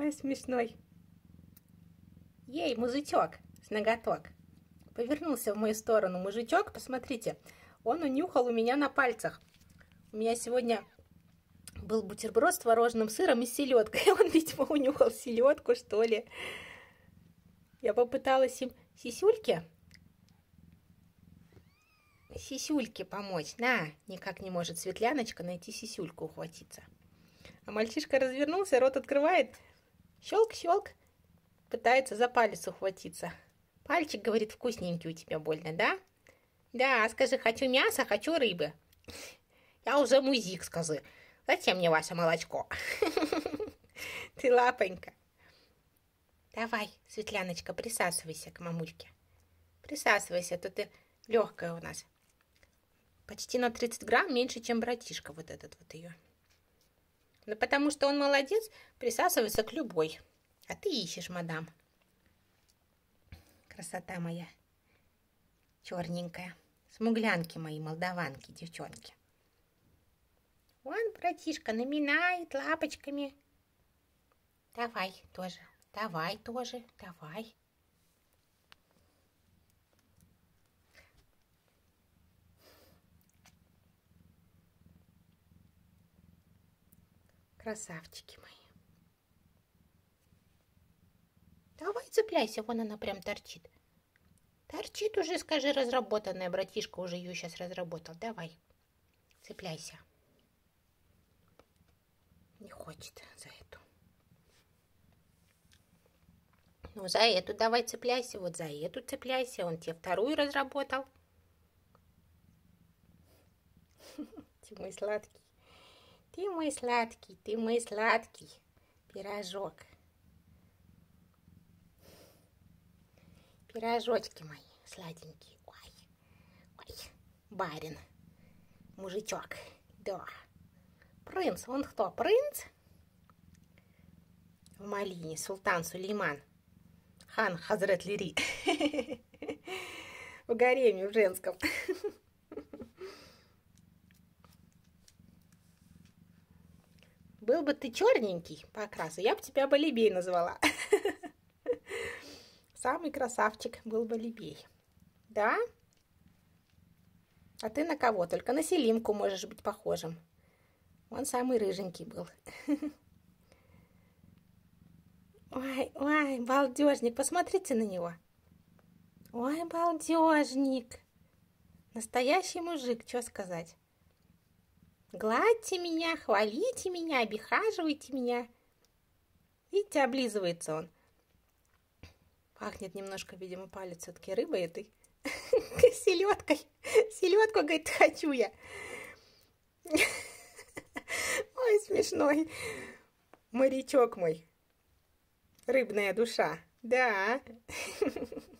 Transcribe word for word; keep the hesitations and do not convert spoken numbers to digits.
Ой, смешной. Ей, мужичок с ноготок. Повернулся в мою сторону мужичок. Посмотрите, он унюхал у меня на пальцах. У меня сегодня был бутерброд с творожным сыром и селедкой. Он, видимо, унюхал селедку, что ли. Я попыталась им сисюльки, сисюльки помочь. На, никак не может Светляночка найти сисюльку ухватиться. А мальчишка развернулся, рот открывает, щелк-щелк, пытается за палец ухватиться. Пальчик, говорит, вкусненький у тебя больно, да? Да, скажи, хочу мяса, хочу рыбы. Я уже музик, скажи. Зачем мне ваше молочко? Ты лапонька. Давай, Светляночка, присасывайся к мамульке. Присасывайся, то ты легкая у нас. Почти на тридцать грамм меньше, чем братишка вот этот вот ее. Ну, потому что он молодец, присасывается к любой. А ты ищешь, мадам. Красота моя. Черненькая. Смуглянки мои, молдаванки, девчонки. Вон братишка наминает лапочками. Давай тоже. Давай тоже. Давай. Красавчики мои. Давай цепляйся, вон она прям торчит. Торчит уже, скажи, разработанная. Братишка уже ее сейчас разработал. Давай, цепляйся. Не хочет за эту. Ну, за эту давай цепляйся. Вот за эту цепляйся. Он тебе вторую разработал. Ты мой сладкий. Ты мой сладкий, ты мой сладкий пирожок. Пирожочки мои сладенькие. Ой, ой, барин, мужичок, да. Принц, он кто, принц? В Малине, султан Сулейман, хан Хазрет Лири. В гареме, в женском. Был бы ты черненький по окрасу, я бы тебя Балибей назвала. Самый красавчик был Балибей. Да? А ты на кого? Только на Селимку можешь быть похожим. Он самый рыженький был. Ой, ой, балдежник, посмотрите на него. Ой, балдежник. Настоящий мужик, что сказать. Гладьте меня, хвалите меня, обихаживайте меня. Видите, облизывается он. Пахнет немножко, видимо, палец все-таки рыбой этой. Селедкой. Селедку, говорит, хочу я. Ой, смешной. Морячок мой. Рыбная душа. Да.